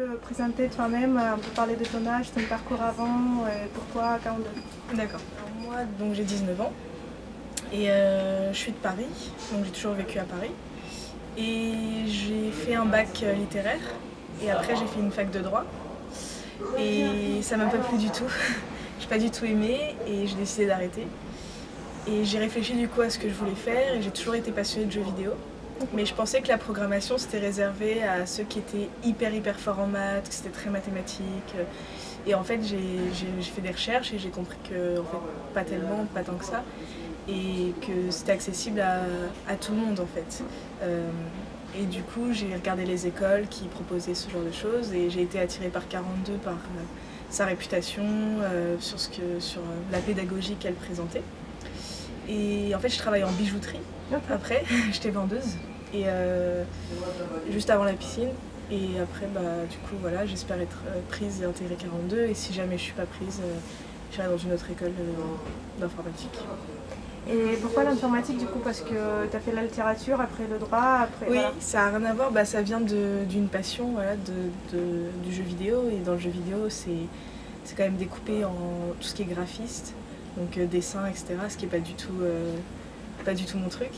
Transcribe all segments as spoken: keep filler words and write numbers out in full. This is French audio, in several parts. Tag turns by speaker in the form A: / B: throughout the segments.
A: peux présenter toi-même, un peu parler de ton âge, ton parcours avant, et pourquoi quarante-deux?
B: D'accord. Moi, donc j'ai dix-neuf ans et euh, je suis de Paris, donc j'ai toujours vécu à Paris. Et j'ai fait un bac littéraire et après j'ai fait une fac de droit. Et ça m'a pas plu du tout. J'ai pas du tout aimé et j'ai décidé d'arrêter. Et j'ai réfléchi du coup à ce que je voulais faire et j'ai toujours été passionnée de jeux vidéo. Mais je pensais que la programmation c'était réservé à ceux qui étaient hyper hyper forts en maths, que c'était très mathématique. Et en fait j'ai fait des recherches et j'ai compris que en fait, pas tellement, pas tant que ça. Et que c'était accessible à, à tout le monde en fait. Euh, et du coup j'ai regardé les écoles qui proposaient ce genre de choses et j'ai été attirée par quarante-deux par euh, sa réputation, euh, sur, ce que, sur la pédagogie qu'elle présentait. Et en fait je travaillais en bijouterie après, j'étais vendeuse et euh, juste avant la piscine. Et après bah, du coup voilà, j'espère être prise et intégrer quarante-deux et si jamais je suis pas prise, euh, j'irai dans une autre école euh, d'informatique.
A: Et pourquoi l'informatique du coup? Parce que tu as fait la littérature, après le droit, après...
B: Oui,
A: voilà.
B: Ça n'a rien à voir, bah, ça vient d'une passion voilà, de, de, du jeu vidéo. Et dans le jeu vidéo, c'est quand même découpé en tout ce qui est graphiste, donc euh, dessin, et cetera. Ce qui n'est pas, euh, pas du tout mon truc.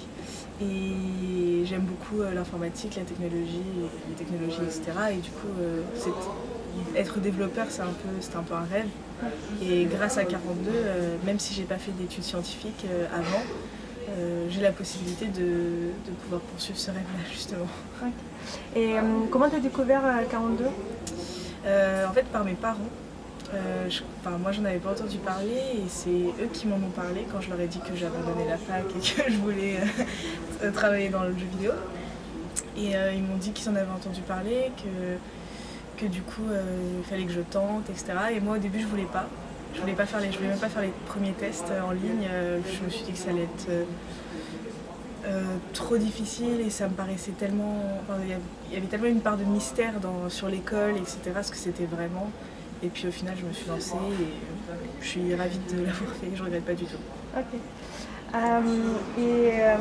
B: Et j'aime beaucoup euh, l'informatique, la technologie, les technologies, et cetera. Et du coup, euh, être développeur, c'est un, un peu un rêve. Et grâce à quarante-deux, euh, même si j'ai pas fait d'études scientifiques euh, avant, euh, j'ai la possibilité de, de pouvoir poursuivre ce rêve-là, justement.
A: Okay. Et euh, comment tu as découvert euh, quarante-deux?
B: euh, En fait, par mes parents. Euh, je, enfin, moi, j'en avais pas entendu parler et c'est eux qui m'en ont parlé quand je leur ai dit que j'avais abandonné la fac et que je voulais euh, travailler dans le jeu vidéo. Et euh, ils m'ont dit qu'ils en avaient entendu parler, que que du coup euh, il fallait que je tente, et cetera. Et moi au début je voulais pas, je voulais pas faire les, je voulais même pas faire les premiers tests en ligne. Euh, je me suis dit que ça allait être euh, euh, trop difficile et ça me paraissait tellement, enfin, il y avait tellement une part de mystère dans, sur l'école, et cetera. Ce que c'était vraiment. Et puis au final je me suis lancée et je suis ravie de l'avoir fait, je regrette pas du tout.
A: Ok. Euh, et euh,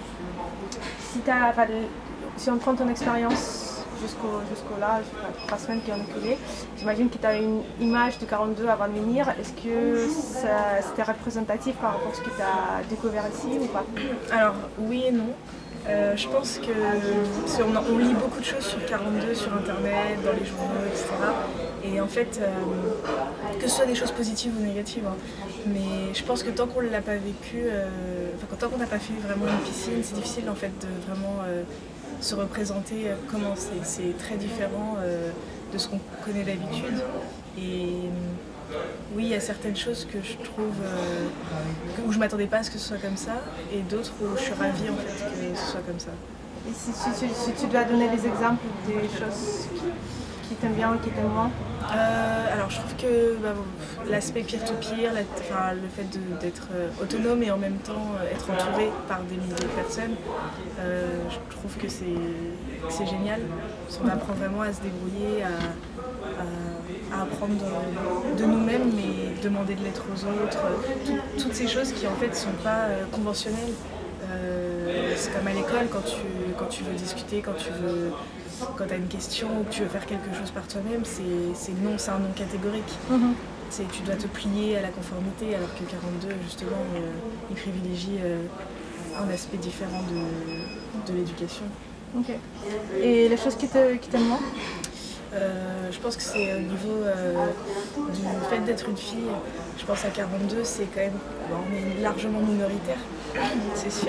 A: si, as, enfin, si on prend ton expérience jusqu'au jusqu'au là, trois semaines qui ont écoulé, j'imagine que tu as une image de quarante-deux avant de venir. Est-ce que c'était représentatif par rapport à ce que tu as découvert ici ou pas?
B: Alors oui et non. Euh, je pense que on, on lit beaucoup de choses sur quarante-deux, sur internet, dans les journaux, et cetera. Et en fait, euh, que ce soit des choses positives ou négatives, hein, mais je pense que tant qu'on ne l'a pas vécu, euh, enfin, tant qu'on n'a pas fait vraiment une piscine, c'est difficile en fait de vraiment euh, se représenter euh, comment c'est. C'est très différent euh, de ce qu'on connaît d'habitude. Et oui, il y a certaines choses que je trouve euh, où je m'attendais pas à ce que ce soit comme ça, et d'autres où je suis ravie en fait que ce soit comme ça.
A: Et si, si, si tu dois donner des exemples des choses qui, qui t'aiment bien ou qui t'aiment moins?
B: euh, Alors je trouve que bah, l'aspect peer-to-peer, la, enfin, le fait d'être euh, autonome et en même temps euh, être entouré par des milliers de personnes, euh, je trouve que c'est génial. On apprend vraiment à se débrouiller, à, à, à apprendre de, de nous-mêmes, mais demander de l'aide aux autres, tout, toutes ces choses qui en fait ne sont pas euh, conventionnelles. Euh, c'est comme à l'école quand tu, quand tu veux discuter, quand tu veux, quand tu as une question ou que tu veux faire quelque chose par toi-même, c'est non, c'est un non catégorique. Mm-hmm. Tu dois te plier à la conformité, alors que quarante-deux justement euh, il privilégie euh, un aspect différent de, de l'éducation.
A: Ok. Et les choses qui t'aiment qui moins?
B: Euh, je pense que c'est au niveau euh, du fait d'être une fille. Je pense à quarante-deux, c'est quand même, bon, on est largement minoritaire, c'est sûr.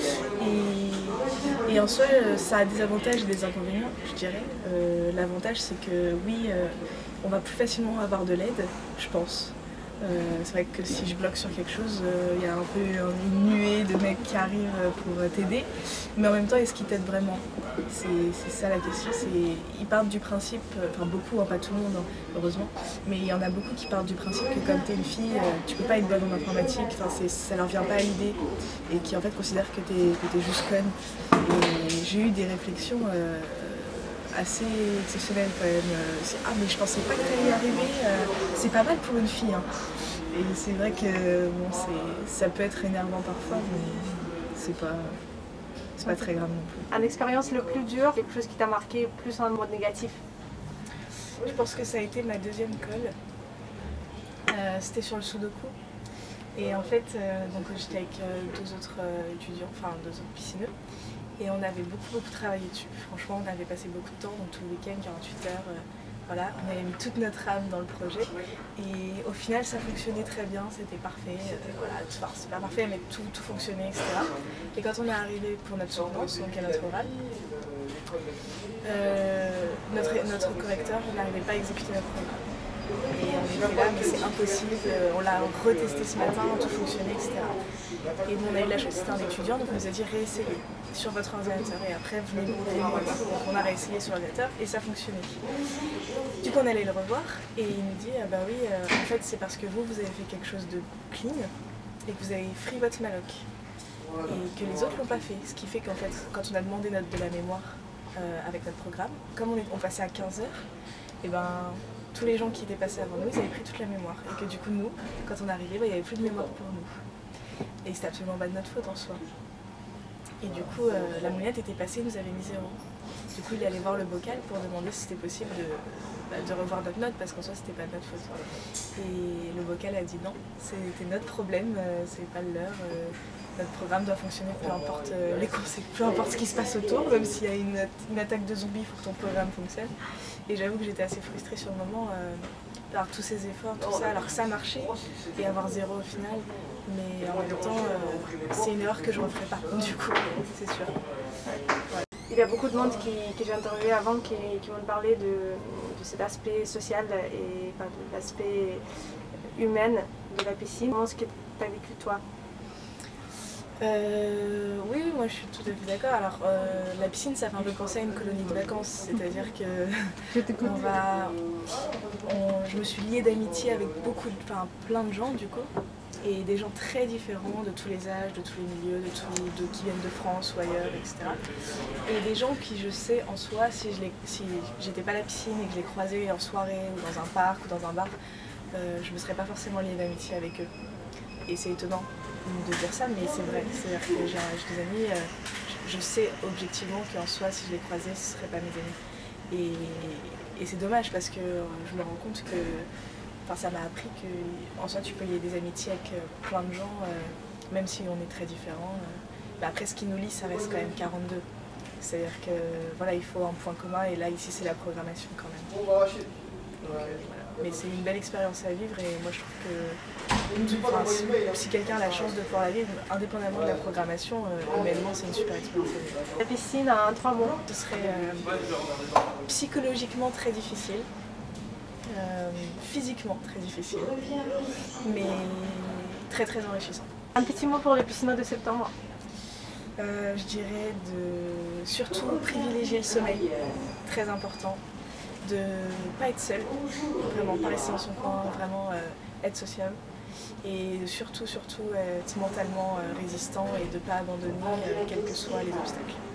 B: Et, et en soi, ça a des avantages et des inconvénients, je dirais. Euh, L'avantage, c'est que oui, euh, on va plus facilement avoir de l'aide, je pense. Euh, c'est vrai que si je bloque sur quelque chose, il euh, y a un peu une nuée de mecs qui arrivent pour t'aider, mais en même temps, est-ce qu'ils t'aident vraiment? C'est ça la question. Ils partent du principe, enfin beaucoup, hein, pas tout le monde, hein, heureusement, mais il y en a beaucoup qui partent du principe que comme tu es une fille, euh, tu peux pas être bonne en informatique, ça leur vient pas à l'idée, et qui en fait considèrent que tu es, que t'es juste conne. Et j'ai eu des réflexions euh, assez exceptionnel quand même. Ah mais je pensais pas que t'allais y arriver, c'est pas mal pour une fille. Hein. Et c'est vrai que bon, ça peut être énervant parfois, mais c'est pas, c'est pas très grave non plus.
A: Une expérience le plus dur, quelque chose qui t'a marqué plus en mode négatif?
B: Je pense que ça a été ma deuxième colle. Euh, C'était sur le Sudoku. Et en fait, euh, donc j'étais avec euh, deux autres euh, étudiants, enfin deux autres piscineux. Et on avait beaucoup beaucoup travaillé dessus. Franchement, on avait passé beaucoup de temps, donc tout le week-end, quarante-huit heures. Euh, Voilà, on avait mis toute notre âme dans le projet et au final ça fonctionnait très bien, c'était parfait, euh, voilà, enfin, c'est pas parfait mais tout, tout fonctionnait, et cetera. Et quand on est arrivé pour notre soutenance, donc à notre oral, euh, notre, notre correcteur n'arrivait pas à exécuter notre programme. Et on était là, mais c'est impossible, on l'a retesté ce matin, tout fonctionnait, et cetera. Et bon, on a eu la chance, c'était un étudiant, donc on nous a dit réessayez sur votre ordinateur et après venez nous voir. Donc on a réessayé sur l'ordinateur et ça fonctionnait. Du coup on allait le revoir et il nous dit ah bah oui, euh, en fait c'est parce que vous, vous avez fait quelque chose de clean et que vous avez free votre malloc et que les autres l'ont pas fait. Ce qui fait qu'en fait quand on a demandé notre de la mémoire euh, avec notre programme, comme on, est, on passait à quinze heures, et ben tous les gens qui étaient passés avant nous, ils avaient pris toute la mémoire. Et que du coup, nous, quand on arrivait, bah, il n'y avait plus de mémoire pour nous. Et c'était absolument pas de notre faute en soi. Et du coup, euh, la moulinette était passée, il nous avait mis zéro. Du coup, il est allé voir le bocal pour demander si c'était possible de, bah, de revoir notre note, parce qu'en soi, c'était pas de notre faute. Et le bocal a dit non, c'était notre problème, euh, c'est pas le leur. Euh, notre programme doit fonctionner peu importe euh, les conséquences, peu importe ce qui se passe autour, même s'il y a une, une attaque de zombies, il faut que ton programme fonctionne. Et j'avoue que j'étais assez frustrée sur le moment, euh, par tous ces efforts, tout ça, alors que ça marchait, et avoir zéro au final. Mais en même temps, euh, c'est une erreur que je ne referai pas, du coup, c'est sûr. Ouais.
A: Il y a beaucoup de monde qui, que j'ai interviewé avant qui, qui m'ont parlé de, de cet aspect social et enfin, de l'aspect humain de la piscine. Comment est-ce que tu as vécu toi?
B: Euh, oui, oui, moi je suis tout à fait d'accord. Alors euh, la piscine, ça fait un peu penser à une colonie de vacances, c'est-à-dire que on va, on, je me suis liée d'amitié avec beaucoup, de, enfin plein de gens du coup, et des gens très différents de tous les âges, de tous les milieux, de tous, de, qui viennent de France ou ailleurs, et cetera. Et des gens qui je sais en soi, si je si j'étais pas à la piscine et que je les croisais en soirée ou dans un parc ou dans un bar, euh, je me serais pas forcément liée d'amitié avec eux. Et c'est étonnant de dire ça, mais c'est vrai. C'est-à-dire que j'ai des amis, euh, je, je sais objectivement qu'en soi, si je les croisais, ce ne seraient pas mes amis. Et, et c'est dommage parce que je me rends compte que enfin, ça m'a appris qu'en soi, tu peux lier des amitiés avec plein de gens, euh, même si on est très différents. Euh, bah après, ce qui nous lie, ça reste quand même quarante-deux. C'est-à-dire que voilà, il faut un point commun, et là, ici, c'est la programmation quand même. Donc, euh, voilà. Mais c'est une belle expérience à vivre et moi je trouve que enfin, si, si quelqu'un a la chance de pouvoir la vivre, indépendamment de la programmation, euh, humainement c'est une super expérience à vivre.
A: La piscine en trois mots?
B: Ce serait euh, psychologiquement très difficile, euh, physiquement très difficile, mais très très enrichissant.
A: Un petit mot pour les piscinois de septembre?
B: euh, Je dirais de surtout privilégier le sommeil, très important. De ne pas être seul, vraiment pas rester dans son coin, vraiment euh, être sociable et surtout, surtout être mentalement euh, résistant et de ne pas abandonner euh, quels que soient les obstacles.